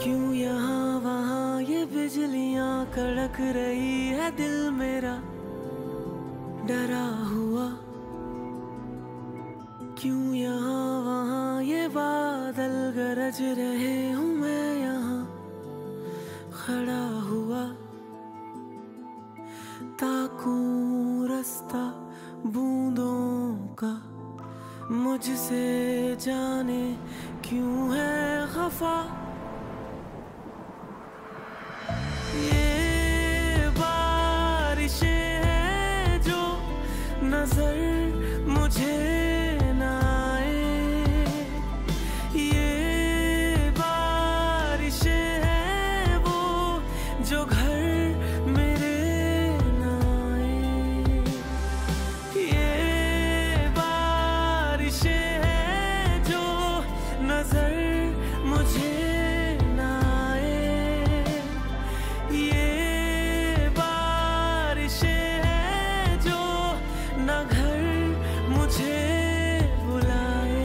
क्यों यहाँ वहाँ ये बिजलियाँ कड़क रही है, दिल मेरा डरा हुआ। क्यों यहाँ वहाँ ये बादल गरज रहे हूँ, मैं यहाँ खड़ा हुआ। ताकूं रास्ता बूंदों का, मुझसे जाने क्यों है खफा। ये बारिशें हैं जो नजर मुझे ना आए, ये बारिशें हैं वो जो घर मेरे ना आए। ये बारिशें हैं जो नजर मुझे ना आए, ये बारिशें हैं जो ना घर मुझे बुलाए।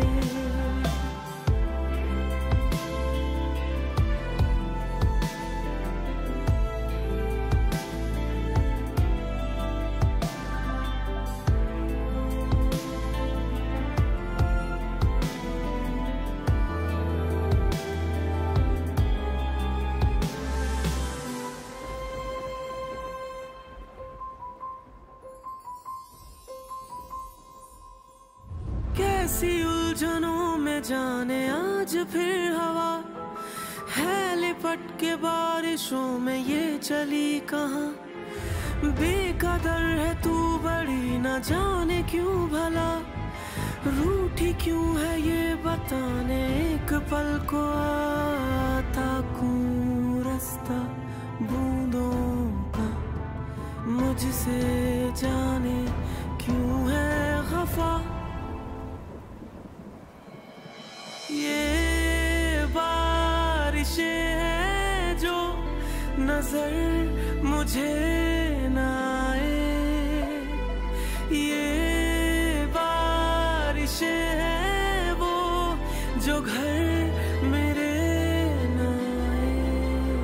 कैसी उलझनों में जाने आज फिर हवा है लिपट के, बारिशों में ये चली कहाँ। बेकदर है तू बड़ी, न जाने क्यों भला, रूठी क्यों है ये बताने एक पल को आता। ताकूं रास्ता बूंदों का, मुझसे जाने क्यों है खफा। ये बारिशें हैं जो नजर मुझे ना आए, ये बारिशें हैं वो जो घर मेरे ना आए।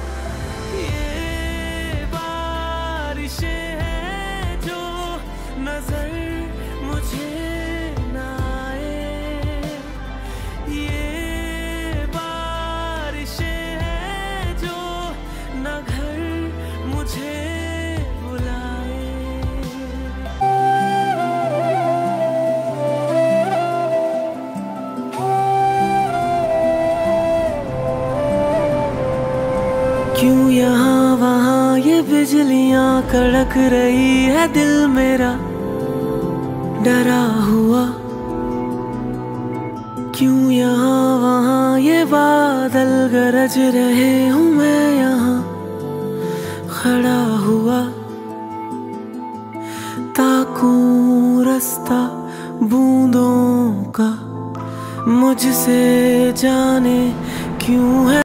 ये बारिशें हैं जो नजर मुझे ना आए, ये बारिशें हैं जो ना घर मुझे बुलाए। क्यों यहाँ वहाँ ये बिजलियाँ कड़क रही है, दिल मेरा डरा हुआ। क्यों यहाँ वहाँ ये बादल गरज रहे हूँ, मैं यहाँ खड़ा हुआ। ताकूं रास्ता बूंदों का, मुझसे जाने क्यों है